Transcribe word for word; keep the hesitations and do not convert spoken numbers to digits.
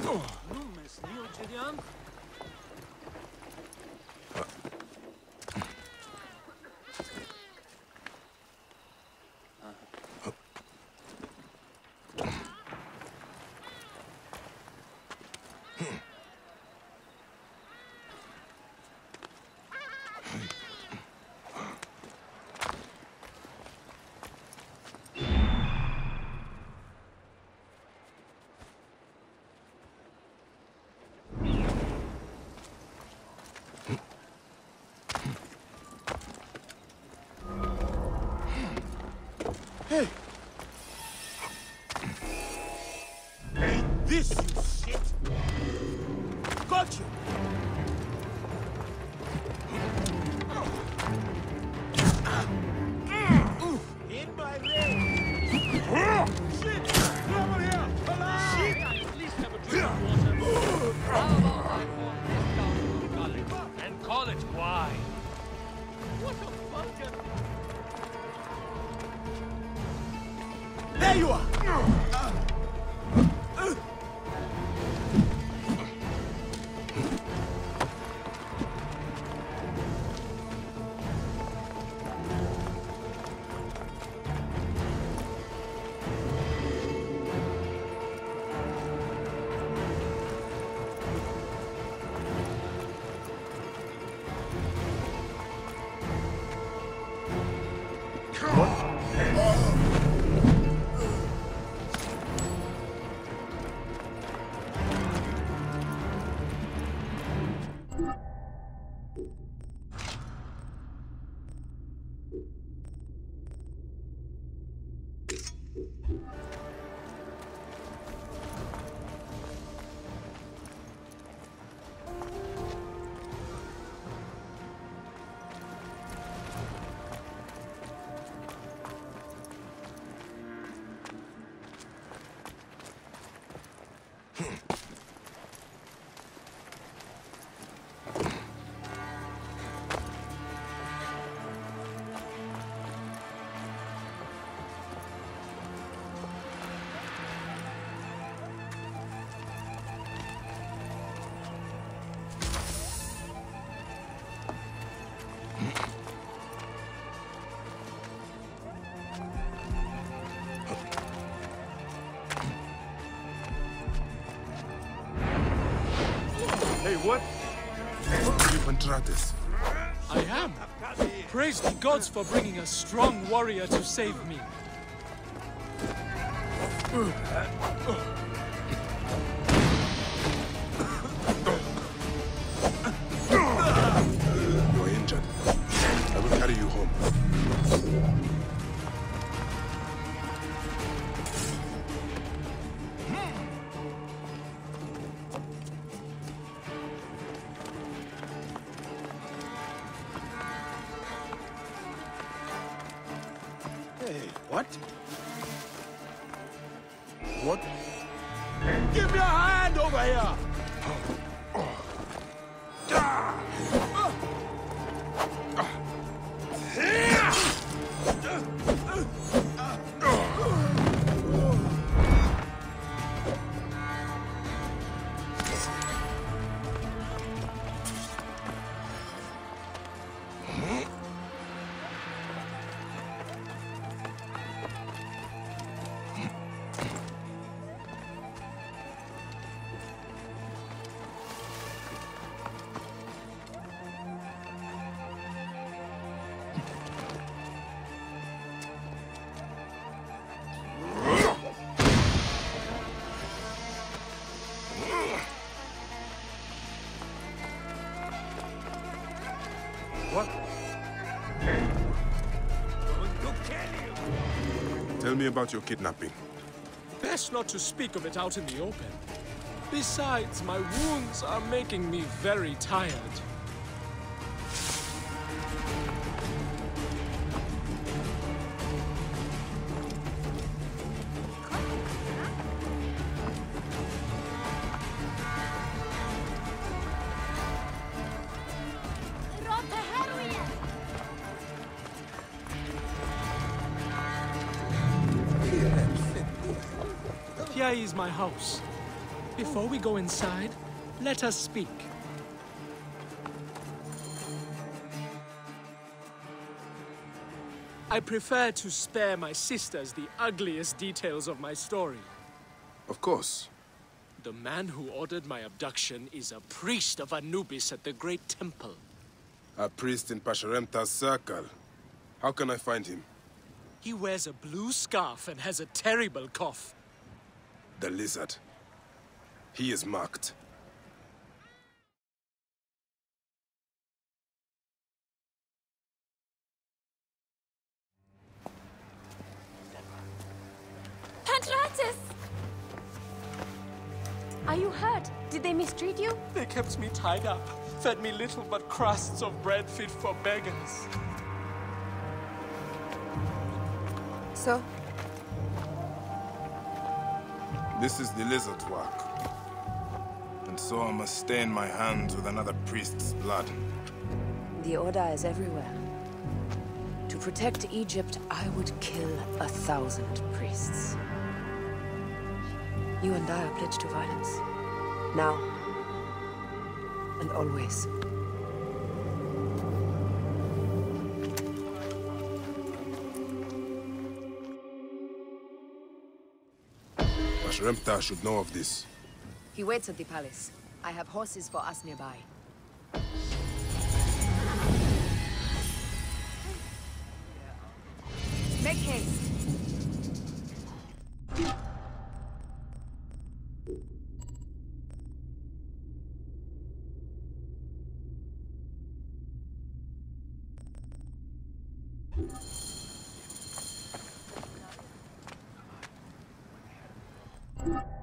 Nu me snio Gideon. Hey! Ain't this you shit? Got you! In my leg! Shit! Come over here! Alive! Shit, I at least have a drink of water. How about I pour this down your gullet and call it wine? What a vulgar... There you are! Hey, what? What are you, Pantratus? I am. Praise the gods for bringing a strong warrior to save me. You're injured. I will carry you home. Hey, what? What? Give me a hand over here! What? Tell me about your kidnapping. Best not to speak of it out in the open. Besides, my wounds are making me very tired. Here is my house. Before we go inside, let us speak. I prefer to spare my sisters the ugliest details of my story. Of course. The man who ordered my abduction is a priest of Anubis at the Great Temple. A priest in Pasherenptah's circle. How can I find him? He wears a blue scarf and has a terrible cough. The lizard. He is marked. Pantratus! Are you hurt? Did they mistreat you? They kept me tied up, fed me little but crusts of bread fit for beggars. So? This is the lizard's work. And so I must stain my hands with another priest's blood. The Order is everywhere. To protect Egypt, I would kill a thousand priests. You and I are pledged to violence. Now. And always. Pasherenptah should know of this. He waits at the palace. I have horses for us nearby. Make haste. You